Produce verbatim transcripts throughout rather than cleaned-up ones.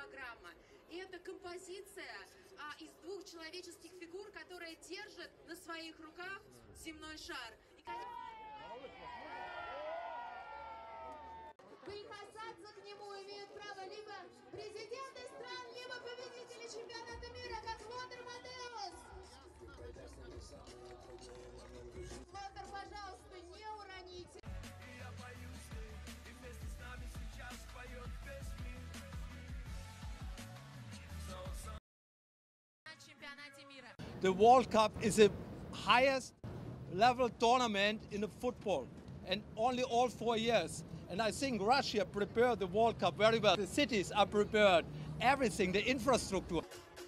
программа. И это композиция а, из двух человеческих фигур, которые держат на своих руках земной шар. И, конечно... Прикасаться к нему имеют право либо президенты стран, либо победители чемпионата мира, как Лотер Матеус. Лотер, пожалуйста, не уроните. The World Cup is the highest level tournament in the football, and only all four years. And I think Russia prepared the World Cup very well. The cities are prepared, everything, the infrastructure.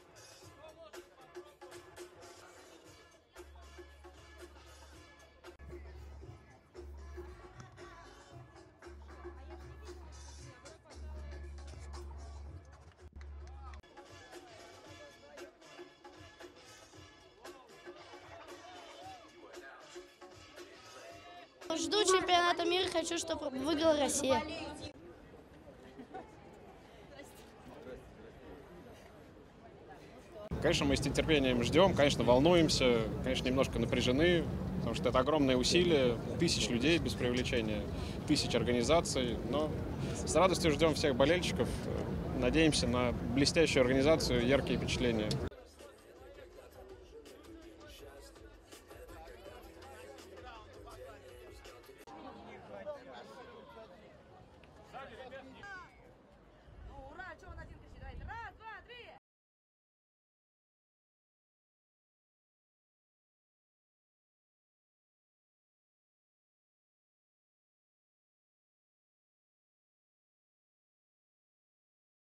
Жду чемпионата мира, хочу, чтобы выиграла Россия. Конечно, мы с нетерпением ждем, конечно, волнуемся, конечно, немножко напряжены, потому что это огромные усилия, тысяч людей без привлечения, тысяч организаций, но с радостью ждем всех болельщиков, надеемся на блестящую организацию, яркие впечатления.